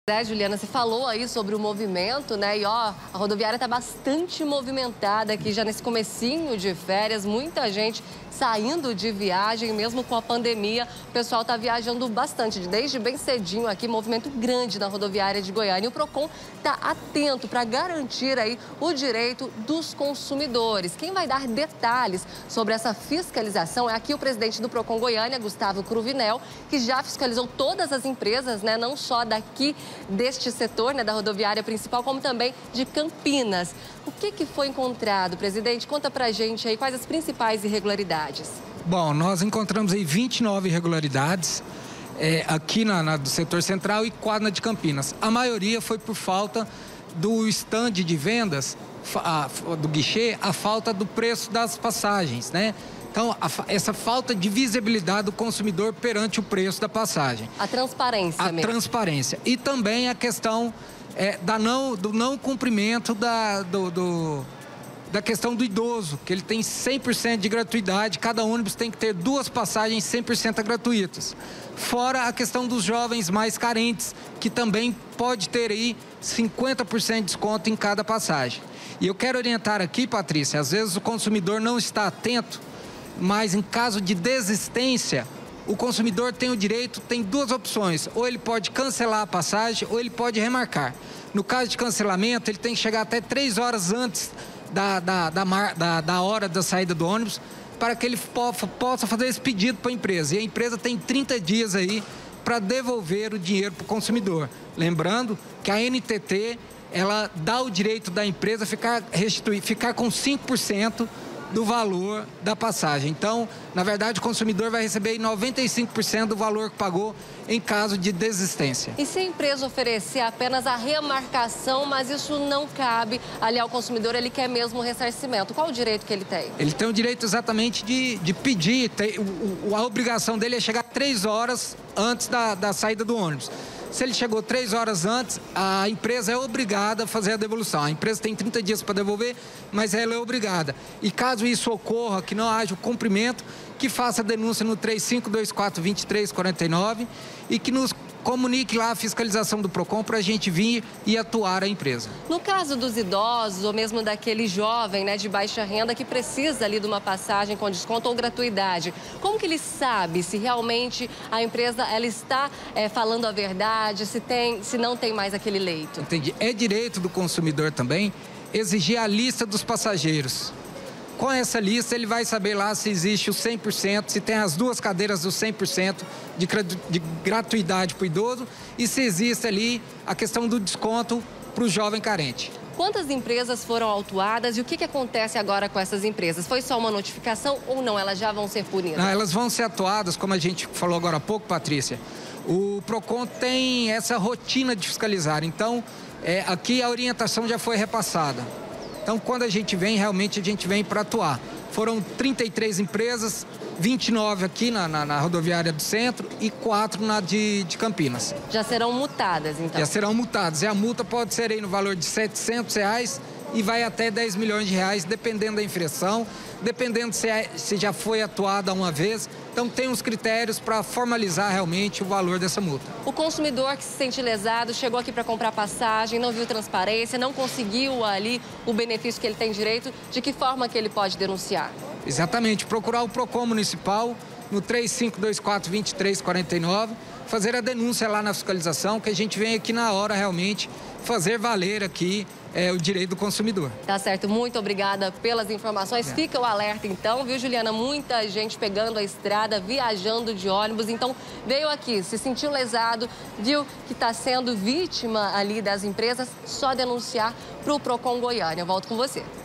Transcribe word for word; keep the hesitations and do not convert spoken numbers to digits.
É, Juliana, você falou aí sobre o movimento, né? E ó, a rodoviária está bastante movimentada aqui já nesse comecinho de férias. Muita gente saindo de viagem, mesmo com a pandemia. O pessoal está viajando bastante, desde bem cedinho aqui, movimento grande na rodoviária de Goiânia. E o Procon está atento para garantir aí o direito dos consumidores. Quem vai dar detalhes sobre essa fiscalização é aqui o presidente do Procon Goiânia, Gustavo Cruvinel, que já fiscalizou todas as empresas, né? Não só daqui deste setor, né, da rodoviária principal, como também de Campinas. O que, que foi encontrado, presidente? Conta pra gente aí quais as principais irregularidades. Bom, nós encontramos aí vinte e nove irregularidades é, aqui na, na, do setor central e quatro na de Campinas. A maioria foi por falta do stand de vendas, a, do guichê, a falta do preço das passagens, né? Então, a, essa falta de visibilidade do consumidor perante o preço da passagem. A transparência A mesmo. transparência. E também a questão é, da não, do não cumprimento da, do, do, da questão do idoso, que ele tem cem por cento de gratuidade, cada ônibus tem que ter duas passagens cem por cento gratuitas. Fora a questão dos jovens mais carentes, que também pode ter aí cinquenta por cento de desconto em cada passagem. E eu quero orientar aqui, Patrícia, às vezes o consumidor não está atento, mas em caso de desistência, o consumidor tem o direito, tem duas opções. Ou ele pode cancelar a passagem, ou ele pode remarcar. No caso de cancelamento, ele tem que chegar até três horas antes da, da, da, da, da hora da saída do ônibus, para que ele possa fazer esse pedido para a empresa. E a empresa tem trinta dias aí para devolver o dinheiro para o consumidor. Lembrando que a N T T, ela dá o direito da empresa ficar, restituir, ficar com cinco por cento do valor da passagem. Então, na verdade, o consumidor vai receber noventa e cinco por cento do valor que pagou em caso de desistência. E se a empresa oferecer apenas a remarcação, mas isso não cabe ali ao consumidor, ele quer mesmo o ressarcimento, qual o direito que ele tem? Ele tem o direito exatamente de, de pedir, tem, o, a obrigação dele é chegar três horas antes da, da saída do ônibus. Se ele chegou três horas antes, a empresa é obrigada a fazer a devolução. A empresa tem trinta dias para devolver, mas ela é obrigada. E caso isso ocorra, que não haja o cumprimento, que faça a denúncia no três cinco dois quatro, dois três quatro nove e que nos comunique lá a fiscalização do Procon para a gente vir e atuar a empresa. No caso dos idosos ou mesmo daquele jovem, né, de baixa renda que precisa ali de uma passagem com desconto ou gratuidade, como que ele sabe se realmente a empresa ela está é, falando a verdade, se, tem, se não tem mais aquele leito? Entendi. É direito do consumidor também exigir a lista dos passageiros. Com essa lista, ele vai saber lá se existe o cem por cento, se tem as duas cadeiras do cem por cento de, de gratuidade para o idoso e se existe ali a questão do desconto para o jovem carente. Quantas empresas foram autuadas e o que, que acontece agora com essas empresas? Foi só uma notificação ou não? Elas já vão ser punidas? Não, elas vão ser atuadas, como a gente falou agora há pouco, Patrícia. O Procon tem essa rotina de fiscalizar, então é, aqui a orientação já foi repassada. Então, quando a gente vem, realmente a gente vem para atuar. Foram trinta e três empresas, vinte e nove aqui na, na, na rodoviária do centro e quatro na de, de Campinas. Já serão multadas, então? Já serão multadas. E a multa pode ser aí no valor de setecentos reais e vai até dez milhões de reais, dependendo da infração, dependendo se, é, se já foi atuada uma vez. Então, tem uns critérios para formalizar realmente o valor dessa multa. O consumidor que se sente lesado, chegou aqui para comprar passagem, não viu transparência, não conseguiu ali o benefício que ele tem direito, de que forma que ele pode denunciar? Exatamente, procurar o Procon Municipal no três cinco dois quatro, dois três quatro nove, fazer a denúncia lá na fiscalização, que a gente vem aqui na hora realmente fazer valer aqui é, o direito do consumidor. Tá certo, muito obrigada pelas informações. É. Fica o alerta então, viu, Juliana? Muita gente pegando a estrada, viajando de ônibus, então veio aqui, se sentiu lesado, viu que está sendo vítima ali das empresas, só denunciar para o Procon Goiânia. Eu volto com você.